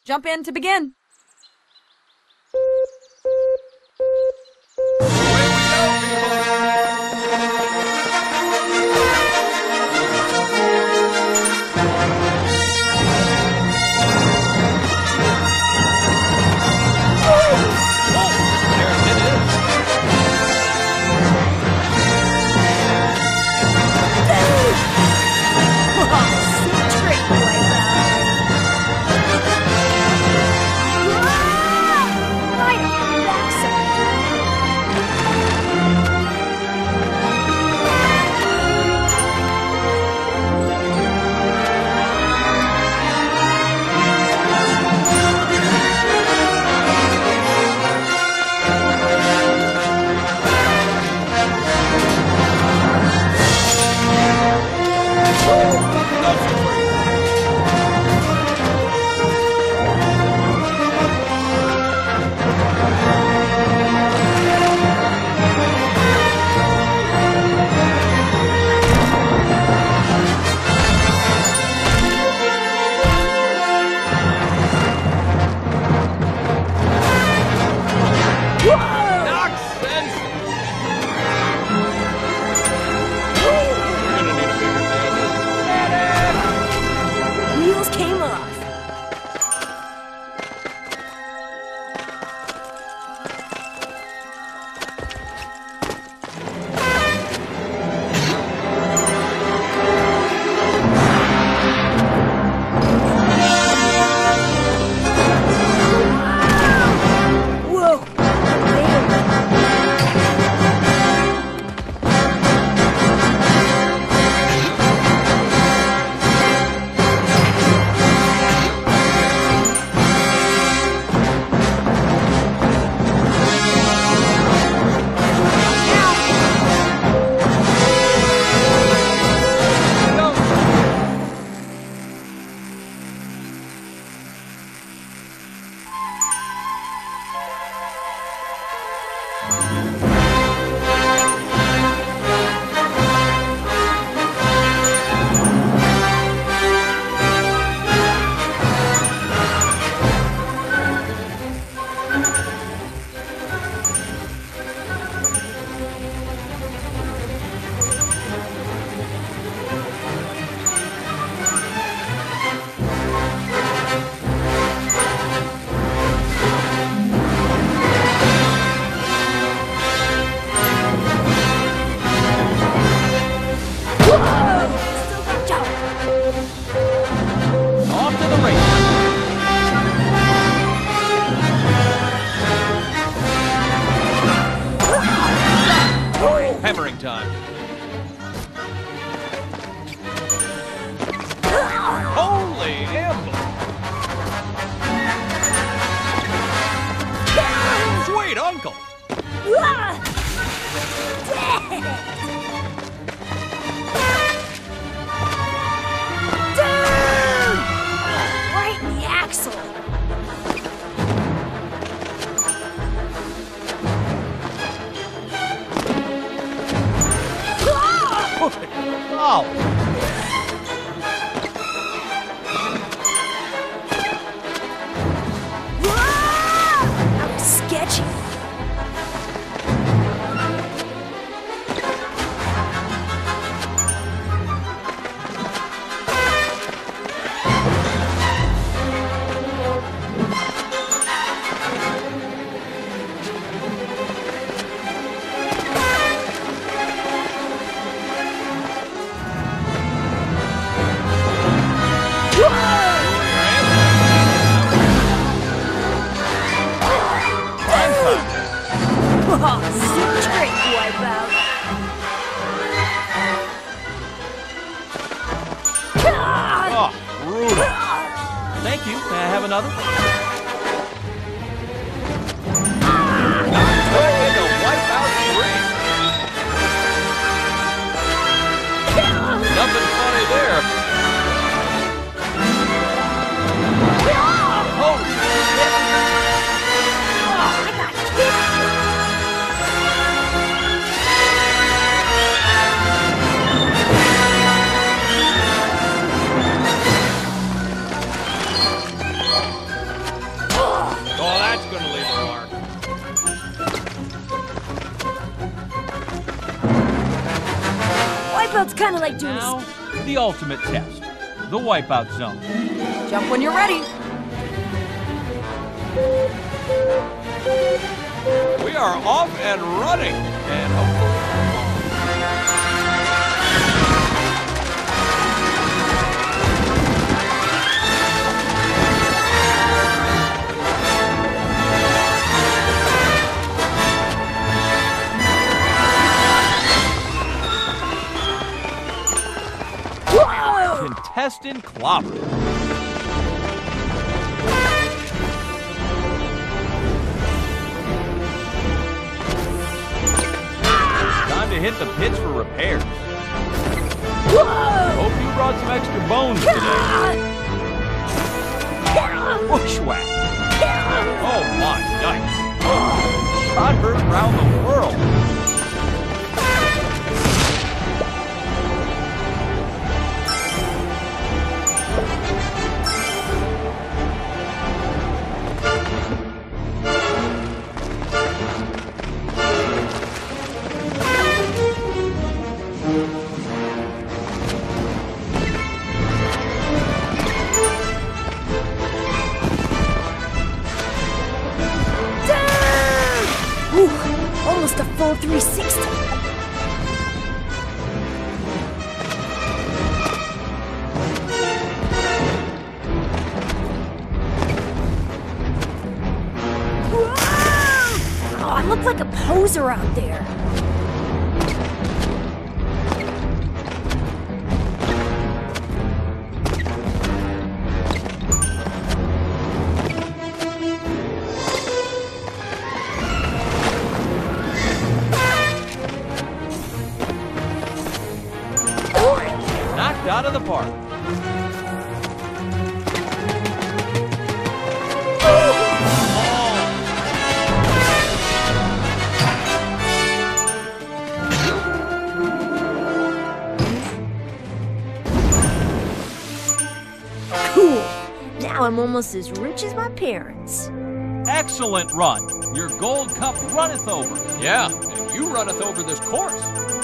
Jump in to begin. Hammering time. Holy amble! Sweet uncle! Dude! Right in the axle. Oh! That was sketchy. Super trick, Wipeout. Oh, brutal. Thank you. May I have another? Way to wipe out 3. Nothing funny there. Oh, shit. I got kicked. Wipeout's kind of like doing Now, the ultimate test. The Wipeout Zone. Jump when you're ready. We are off and running. And Whoa! Contestant clobber. Time to hit the pits for repairs. Whoa! Hope you brought some extra bones today. Bushwhack. Oh my yikes. Shot heard around the world. Almost a full 360. Whoa! Oh, I look like a poser out there. Knocked out of the park. Cool. Now I'm almost as rich as my parents. Excellent run. Your gold cup runneth over. yeah, and you runneth over this course.